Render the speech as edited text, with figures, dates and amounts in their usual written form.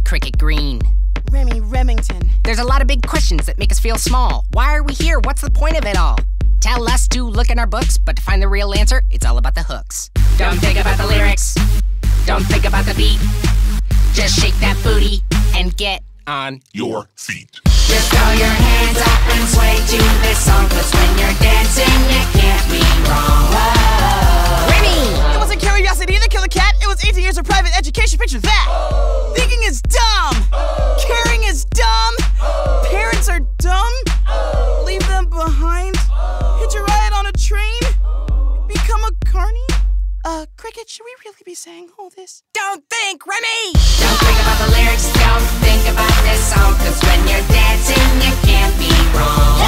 Cricket Green. Remy Remington. There's a lot of big questions that make us feel small. Why are we here? What's the point of it all? Tell us to look in our books, but to find the real answer, it's all about the hooks. Don't think about the lyrics. Don't think about the beat. Just shake that booty and get on your feet. Just throw your hands up and sway to this song, 'cause when you're dancing, you can't be wrong. Whoa. Remy! It wasn't curiosity that killed a cat. It was 18 years of private education. Picture that. Thinking is dumb. Caring is dumb. Parents are dumb. Leave them behind. Hitch a ride on a train. Become a carny. Cricket, should we really be saying all this? Don't think, Remy! Don't think about the lyrics, don't think about this song, 'cause when you're dancing, you can't be wrong.